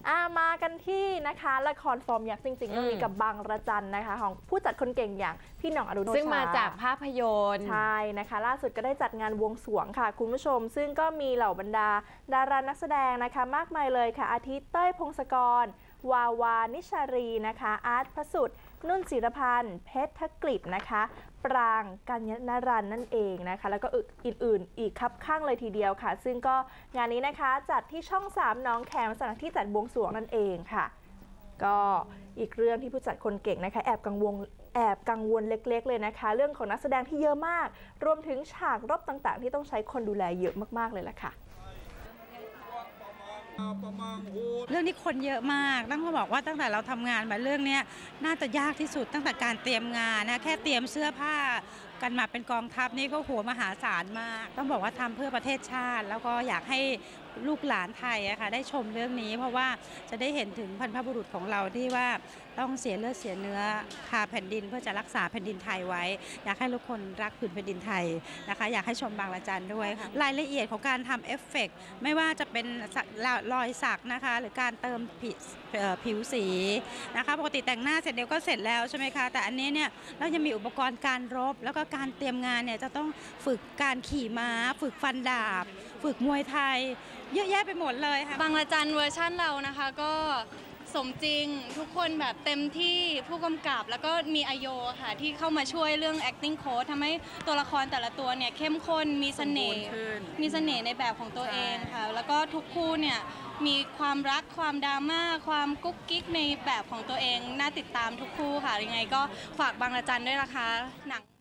มากันที่นะคะละครฟอร์มยักษ์จริงๆเรื่องนี้กับบางระจันนะคะของผู้จัดคนเก่งอย่างพี่หน่องอรุโนชาซึ่งมาจากภาพยนตร์ใช่นะคะล่าสุดก็ได้จัดงานบวงสรวงค่ะคุณผู้ชมซึ่งก็มีเหล่าบรรดาดารานักแสดงนะคะมากมายเลยค่ะอาทิเต้ยพงศกรวาวานิชารีนะคะอาร์ตพระสุดนุ่นศิรพันธ์เพชรธกฤษนะคะปรางกัญญนรันนั่นเองนะคะแล้วก็อื่นๆอีกครับข้างเลยทีเดียวค่ะซึ่งก็งานนี้นะคะจัดที่ช่อง 3น้องแคมสถานที่จัดบวงสรวงนั่นเองค่ะก็อีกเรื่องที่ผู้จัดคนเก่งนะคะแอบกังวลเล็กๆเลยนะคะเรื่องของนักแสดงที่เยอะมากรวมถึงฉากรบต่างๆที่ต้องใช้คนดูแลเยอะมากๆเลยล่ะค่ะเรื่องนี้คนเยอะมากต้องบอกว่าตั้งแต่เราทำงานมาเรื่องนี้น่าจะยากที่สุดตั้งแต่การเตรียมงานนะแค่เตรียมเสื้อผ้ากันมาเป็นกองทัพนี่ก็หัวมหาศาลมากต้องบอกว่าทำเพื่อประเทศชาติแล้วก็อยากให้ลูกหลานไทยอะค่ะได้ชมเรื่องนี้เพราะว่าจะได้เห็นถึงบรรพบุรุษของเราที่ว่าต้องเสียเลือดเสียเนื้อคาแผ่นดินเพื่อจะรักษาแผ่นดินไทยไว้อยากให้ทุกคนรักผืนแผ่นดินไทยนะคะอยากให้ชมบางระจันด้วยค่ะรายละเอียดของการทำเอฟเฟกต์ไม่ว่าจะเป็นรอยสักนะคะหรือการเติมผิวสีนะคะปกติแต่งหน้าเสร็จเดียวก็เสร็จแล้วใช่ไหมคะแต่อันนี้เนี่ยเรายังมีอุปกรณ์การรบแล้วก็การเตรียมงานเนี่ยจะต้องฝึกการขี่ม้าฝึกฟันดาบฝึกมวยไทยเยอะแยะไปหมดเลยค่ะบางระจันเวอร์ชั่นเรานะคะก็สมจริงทุกคนแบบเต็มที่ผู้กำกับแล้วก็มีอโยค่ะที่เข้ามาช่วยเรื่อง acting coach ทำให้ตัวละครแต่ละตัวเนี่ยเข้มข้นมีเสน่ห์ในแบบของตัวเองค่ะแล้วก็ทุกคู่เนี่ยมีความรักความดราม่าความกุ๊กกิ๊กในแบบของตัวเองน่าติดตามทุกคู่ค่ะยังไงก็ฝากบางระจันด้วยนะคะหนัง